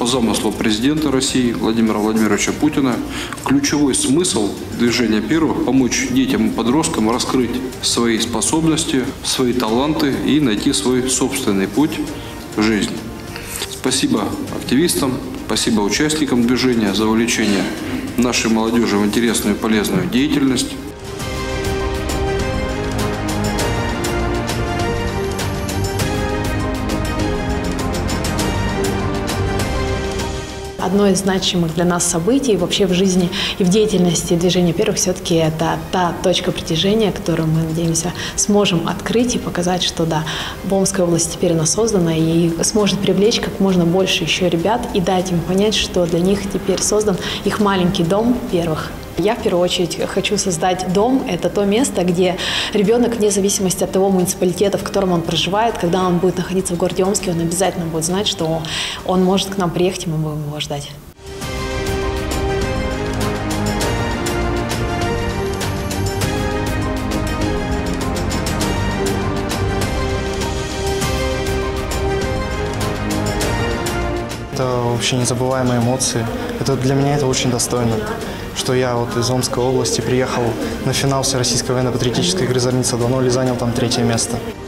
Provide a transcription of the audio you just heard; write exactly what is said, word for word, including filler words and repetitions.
замыслу президента России Владимира Владимировича Путина. Ключевой смысл движения первых – помочь детям и подросткам раскрыть свои способности, свои таланты и найти свой собственный путь в жизни. Спасибо активистам, спасибо участникам движения за увлечение нашей молодежи в интересную и полезную деятельность. Одно из значимых для нас событий вообще в жизни и в деятельности движения первых все-таки это та точка притяжения, которую мы, надеемся, сможем открыть и показать, что да, в Омской области теперь она создана и сможет привлечь как можно больше еще ребят и дать им понять, что для них теперь создан их маленький дом первых. Я в первую очередь хочу создать дом. Это то место, где ребенок, вне зависимости от того муниципалитета, в котором он проживает, когда он будет находиться в городе Омске, он обязательно будет знать, что он может к нам приехать, и мы будем его ждать. Это вообще незабываемые эмоции. Это для меня это очень достойно, что я вот из Омской области приехал на финал Всероссийской военно-патриотической игры «Зорница два ноль» и занял там третье место.